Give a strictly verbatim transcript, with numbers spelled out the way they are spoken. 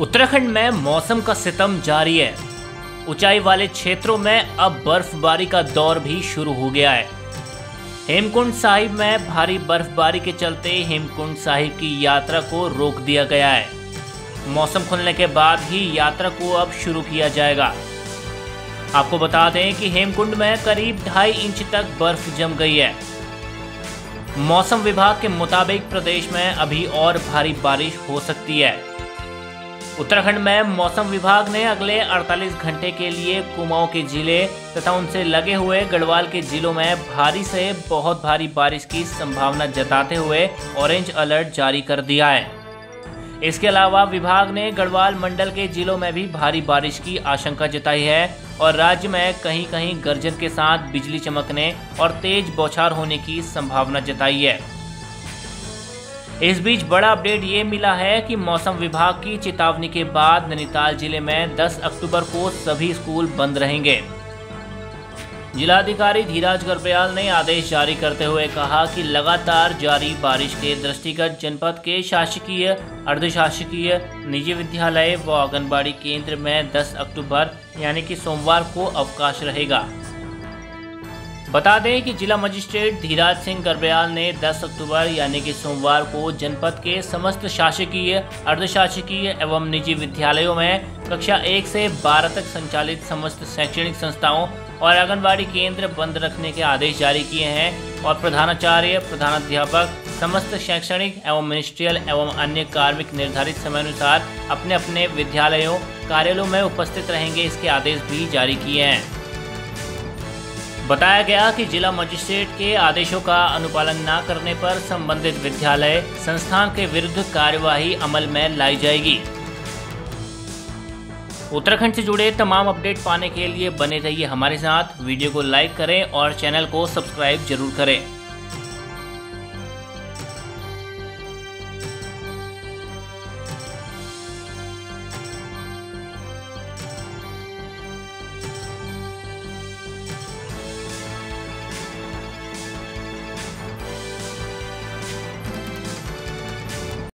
उत्तराखंड में मौसम का सितम जारी है। ऊंचाई वाले क्षेत्रों में अब बर्फबारी का दौर भी शुरू हो गया है। हेमकुंड साहिब में भारी बर्फबारी के चलते हेमकुंड साहिब की यात्रा को रोक दिया गया है। मौसम खुलने के बाद ही यात्रा को अब शुरू किया जाएगा। आपको बता दें कि हेमकुंड में करीब ढाई इंच तक बर्फ जम गई है। मौसम विभाग के मुताबिक प्रदेश में अभी और भारी बारिश हो सकती है। उत्तराखंड में मौसम विभाग ने अगले अड़तालीस घंटे के लिए कुमाऊं के जिले तथा उनसे लगे हुए गढ़वाल के जिलों में भारी से बहुत भारी बारिश की संभावना जताते हुए ऑरेंज अलर्ट जारी कर दिया है। इसके अलावा विभाग ने गढ़वाल मंडल के जिलों में भी भारी बारिश की आशंका जताई है और राज्य में कहीं कहीं गर्जन के साथ बिजली चमकने और तेज बौछार होने की संभावना जताई है। इस बीच बड़ा अपडेट ये मिला है कि मौसम विभाग की चेतावनी के बाद नैनीताल जिले में दस अक्टूबर को सभी स्कूल बंद रहेंगे। जिलाधिकारी धीराज गर्ब्याल ने आदेश जारी करते हुए कहा कि लगातार जारी बारिश के दृष्टिगत जनपद के शासकीय, अर्धशासकीय, निजी विद्यालय व आंगनबाड़ी केंद्र में दस अक्टूबर यानी कि सोमवार को अवकाश रहेगा। बता दें कि जिला मजिस्ट्रेट धीराज सिंह गर्ब्याल ने दस अक्टूबर यानी कि सोमवार को जनपद के समस्त शासकीय, अर्धशासकीय एवं निजी विद्यालयों में कक्षा एक से बारह तक संचालित समस्त शैक्षणिक संस्थाओं और आंगनबाड़ी केंद्र बंद रखने के आदेश जारी किए हैं और प्रधानाचार्य, प्रधानाध्यापक, समस्त शैक्षणिक एवं मिनिस्ट्रियल एवं अन्य कार्मिक निर्धारित समयानुसार अपने अपने विद्यालयों, कार्यालयों में उपस्थित रहेंगे। इसके आदेश भी जारी किए हैं। बताया गया कि जिला मजिस्ट्रेट के आदेशों का अनुपालन न करने पर संबंधित विद्यालय, संस्थान के विरुद्ध कार्यवाही अमल में लाई जाएगी। उत्तराखंड से जुड़े तमाम अपडेट पाने के लिए बने रहिए हमारे साथ। वीडियो को लाइक करें और चैनल को सब्सक्राइब जरूर करें।